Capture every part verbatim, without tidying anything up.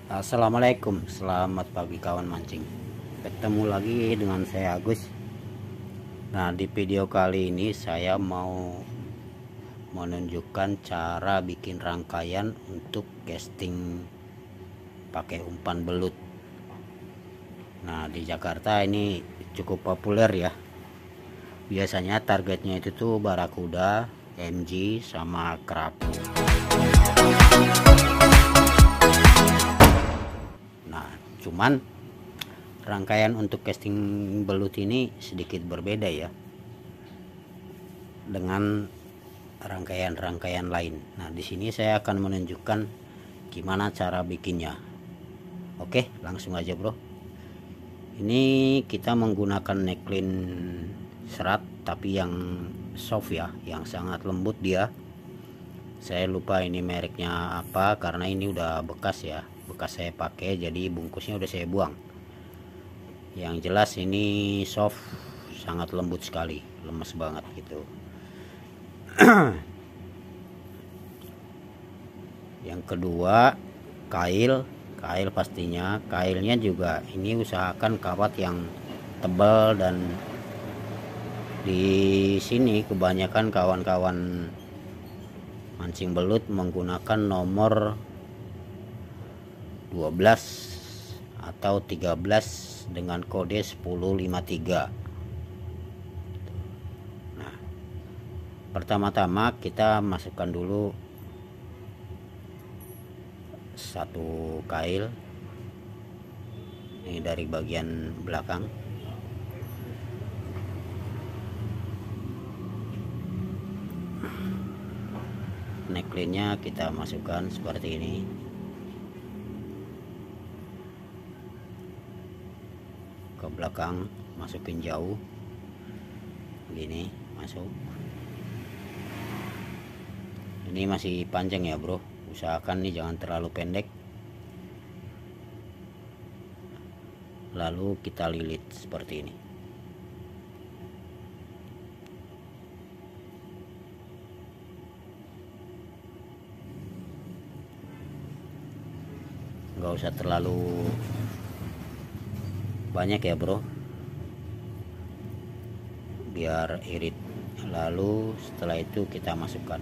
Assalamualaikum, selamat pagi kawan mancing. Ketemu lagi dengan saya Agus. Nah, di video kali ini saya mau menunjukkan cara bikin rangkaian untuk casting pakai umpan belut. Nah, di Jakarta ini cukup populer ya. Biasanya targetnya itu tuh barakuda, M G, sama krab. Cuman rangkaian untuk casting belut ini sedikit berbeda ya dengan rangkaian-rangkaian lain. Nah, di sini saya akan menunjukkan gimana cara bikinnya. Oke, langsung aja bro. Ini kita menggunakan neckline serat tapi yang soft ya, yang sangat lembut dia. Saya lupa ini mereknya apa karena ini udah bekas ya, bekas saya pakai, jadi bungkusnya udah saya buang. Yang jelas ini soft, sangat lembut sekali, lemes banget gitu. Yang kedua, kail kail pastinya kailnya juga ini usahakan kawat yang tebal, dan di sini kebanyakan kawan-kawan mancing belut menggunakan nomor dua belas atau tiga belas dengan kode sepuluh lima tiga. Nah, pertama-tama kita masukkan dulu satu kail ini dari bagian belakang. Neckline-nya kita masukkan seperti ini. Ke belakang masukin jauh. Begini, masuk. Ini masih panjang ya, bro. Usahakan nih jangan terlalu pendek. Lalu kita lilit seperti ini. Nggak usah terlalu banyak ya bro, biar irit. Lalu setelah itu kita masukkan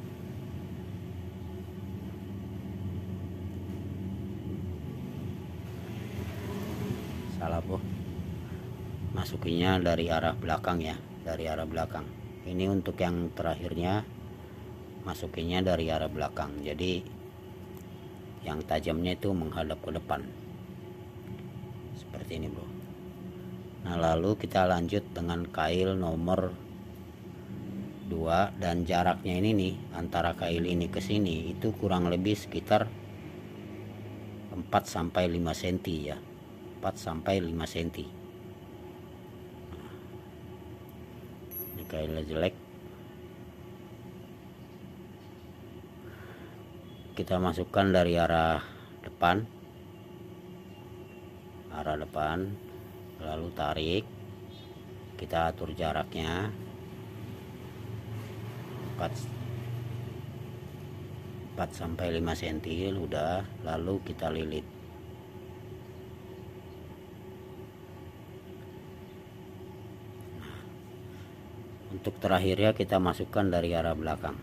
salah bro, masukinya dari arah belakang ya, dari arah belakang. Ini untuk yang terakhirnya masukinya dari arah belakang, jadi yang tajamnya itu menghadap ke depan seperti ini bro. Nah, lalu kita lanjut dengan kail nomor dua, dan jaraknya ini nih antara kail ini ke sini itu kurang lebih sekitar empat sampai lima sentimeter ya, empat sampai lima sentimeter. Ini kailnya jelek, kita masukkan dari arah depan, arah depan, lalu tarik, kita atur jaraknya empat sampai lima sentimeter udah, lalu kita lilit. Nah, untuk terakhirnya kita masukkan dari arah belakang.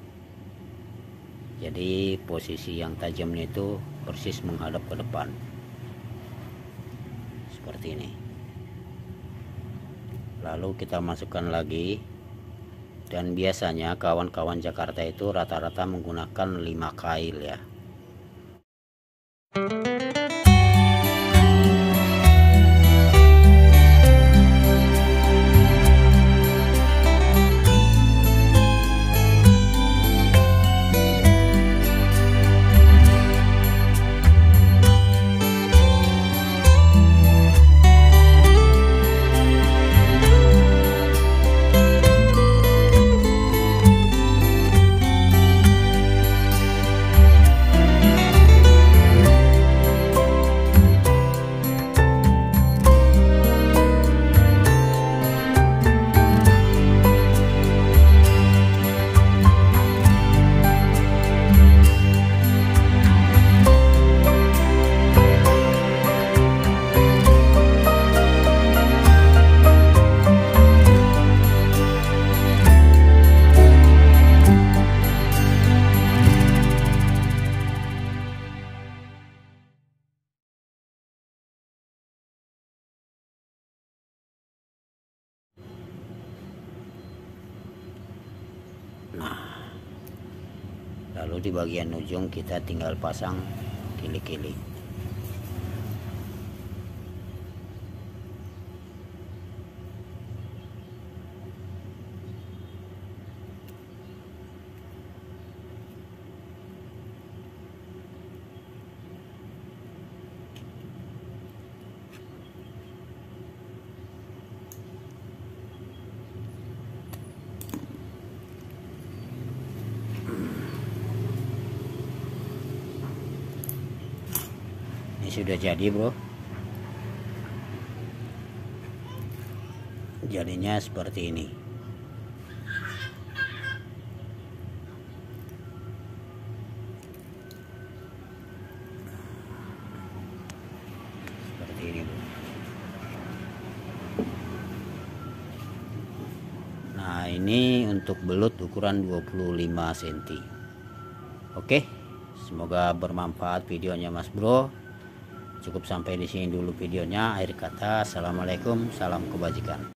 Jadi posisi yang tajamnya itu persis menghadap ke depan seperti ini. Lalu kita masukkan lagi, dan biasanya kawan-kawan Jakarta itu rata-rata menggunakan lima kail ya. lalu di bagian ujung kita tinggal pasang kili-kili. Ini sudah jadi, bro. Jadinya seperti ini. Seperti ini, bro. Nah, ini untuk belut ukuran dua puluh lima sentimeter. Oke, semoga bermanfaat videonya, Mas Bro. Cukup sampai di sini dulu videonya. Akhir kata, assalamualaikum, salam kebajikan.